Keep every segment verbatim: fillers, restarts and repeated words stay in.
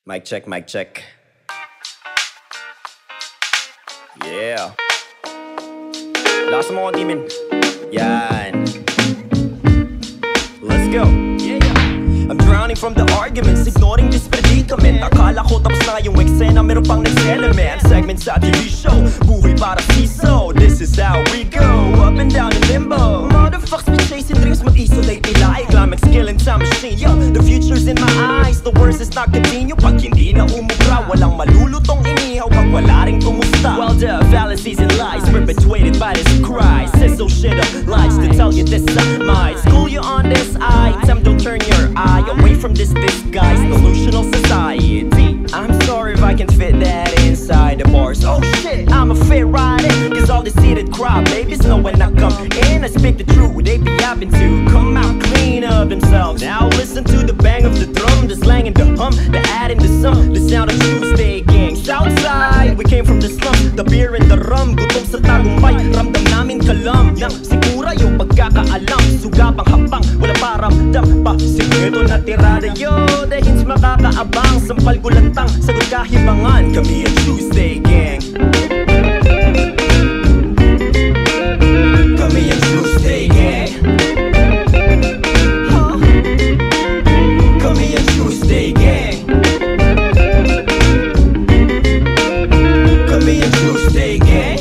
Mic check, mic check. Yeah. Lakas mo konti, men. Yan. Let's go. Yeah, yeah. I'm drowning from the arguments, ignoring this predicament. Akala ko tapos na yung eksena, meron pang next element. Segment sa T V show, buhay para siso. This is how we go, up and down in limbo. Motherfucks be chasing dreams, mag-isolate nila. I climax killing time machine, yo. The future's in my eyes, the worst is not continue. Pag hindi na umubra, walang malulutong inihaw pag wala ring kumusta. Well, the fallacies and lies perpetuated by this Christ says so shit up lies to tell you this I might school you on this item. Don't turn your eye away from this disguise, delusional society. I'm sorry if I can fit that inside the bars. Oh shit, I'm a fit rider, cause all this seated crowd babies know when I come in, I speak the truth. They be having to come out clean of themselves. Now listen to the bang of the drum, the slang and the hum, the add and the sum, the sound of Tuesday gang. Southside, we came from the slum, the beer and the rum. Gutom sa tagumpay, ramdam namin kalam. Nang sigura yung pagkakaalam, sugabang habang wala paramdam pa. Sikreto na tirada yo, the hints makakaabang. Sampal gulantang, sagot kahibangan. Kami ang Tuesday gang. Kami ang Tuesday gang. Huh? Kami ang Tuesday gang. Kami ang Tuesday gang.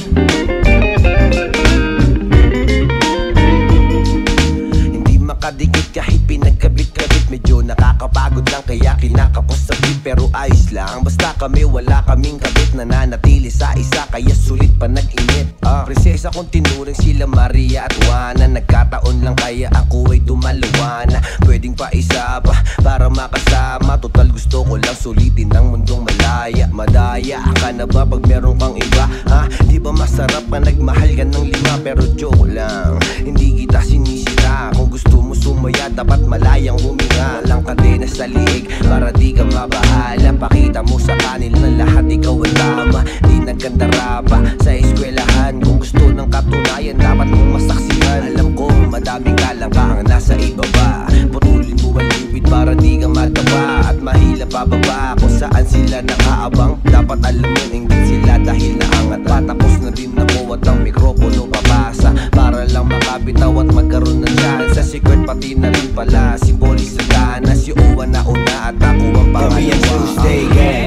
Hindi makadikit kahit pinagkabit-kabit. Medyo nakakapagod lang kaya kinakapos sa beat. Pero ayos lang, basta kami wala kaming kabit. Nananatili sa isa kaya sulit pa nag-init. uh, Prinsesa kong tinuring sila Maria at Juana. Nagkataon lang kaya ako ay dumalawa na. Pwedeng pa isa pa para makasama. Total gusto ko lang sulitin ang mundong malaya. Madaya ka na ba pag meron kang iba? Ha? Di ba masarap ka nagmahal ka ng lima? Pero joke lang, hindi kita sinisira. Kung gusto mo sumaya dapat malayang huminga. Walang kadena sa liig para di ka mabahala. Pakita mo sa kanila na lahat ikaw ang tama. Di nagkandara pa sa eskwelahan. Kung gusto ng katunayan dapat mong masaksihan. Alam ko madaming kalangka ang nasa ibaba. Putulin mo ang lubid para di ka mataba. At mahila pababa kung saan sila nakaabang. Dapat alam mo inggit sila dahil naangat. Patapos na din ako at ang mikropono papasa para lang makabitaw at magkaroon ng chance. Sa secret pati na rin pala si Bolly sa gana. Si Owa na una at ako ang pangalawa. Kami ang Tuesday gang.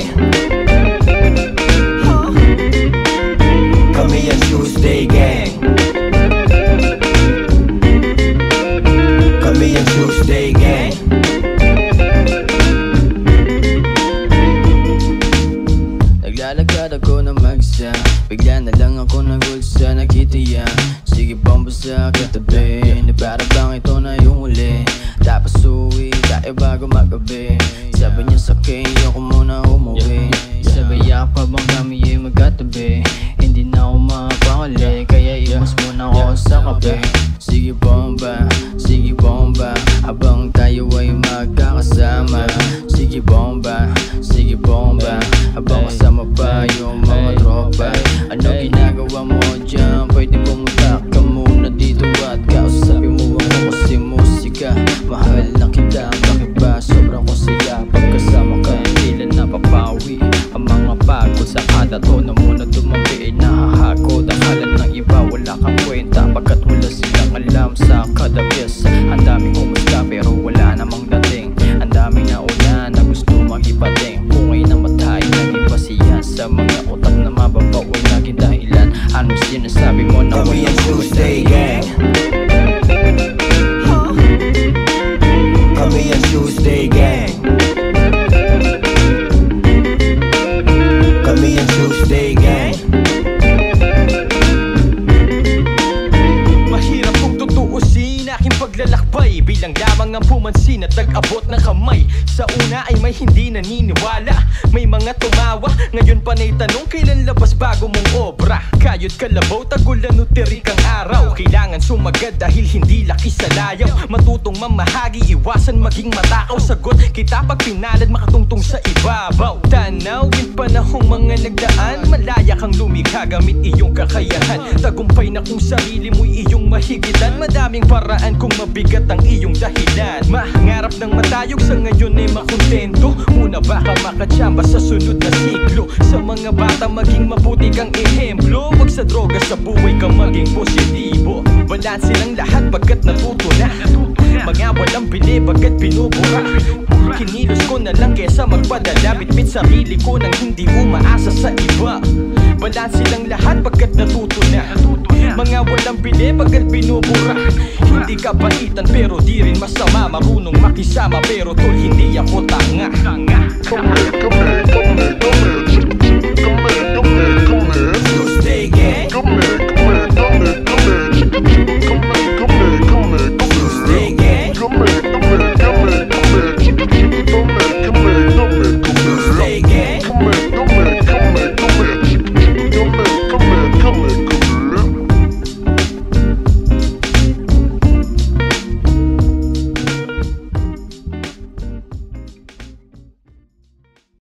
Huh? Kami ang Tuesday gang. Kami ang Tuesday gang. Naglalakad ako na magsa, bigla na lang ako nagulsa, nakitiya. Sige bomba sa katabi, na para bang ito na yung huli. Tapos uwi tayo bago magabi. Sabi niya sa akin, ayoko muna umuwi. Sabi niya pa bang kami ay magkatabi. Hindi na ako makapakali, kaya iwas muna ako sa kape. Sige bomba, sige bomba, habang tayo ay magkakasama. Sige bomba, sige bomba, habang kasama pa yung mga tropa. Ano ginagawa mo dyan? Pwede pumunta ka muna dito at kausapin mo ako kasi musika. Mahal na kita, bakit ba sobrang ko saya? Pagkasama ka, hindi lang napapawi ang mga pagod sa kada tono mo na dumabi. Nahahakot akala ng iba, wala kang kwenta pagkat wala silang alam sa kada piesa. Ang daming humusta pero wala namang dating. Ang daming nauna na gusto maghipating. Kungay na matay, naging basiyan sa mga utak na mababaw ay naging dahilan. Anong sinasabi mo na Kami ang Tuesday gang. Huh? Kami ang Tuesday gang. Kami ang Tuesday gang. Mahirap kung tutuusin aking paglalakbay, bilang lamang ang pumansin at nag-abot ng kamay. Sa una ay may hindi naniniwala, may mga tumawa. Ngayon pa na'y tanong kailan labas bago mong obra. Kayod kalabaw, tagulan o tirik ang araw. Kailangan sumagad dahil hindi laki sa layaw. Matutong mamahagi, iwasan maging matakaw. Sagot kita pag pinalad, makatungtong sa ibabaw. Tanawin panahong mga nagdaan, malaya kang lumikha gamit iyong kakayahan. Tagumpay na kung sarili mo'y iyong mahigitan. Madaming paraan kung mabigat ang iyong dahilan. Mangarap ng mata malayog sa ngayon ay makontento. Muna baka makatsamba sa sunod na siklo. Sa mga bata maging mabuti kang ehemplo. Wag sa droga sa buhay ka maging positibo. Balanse lang lahat pagkat natuto na. Mga walang bili pagkat binubura. Kinilos ko na lang kesa magpadala. Bitbit sarili ko nang hindi umaasa sa iba. Balanse lang lahat pagkat natuto na. Mga walang bili pagkat binubura. Hindi ka baitan pero di rin masama. Marunong makisama pero tol hindi ako tanga.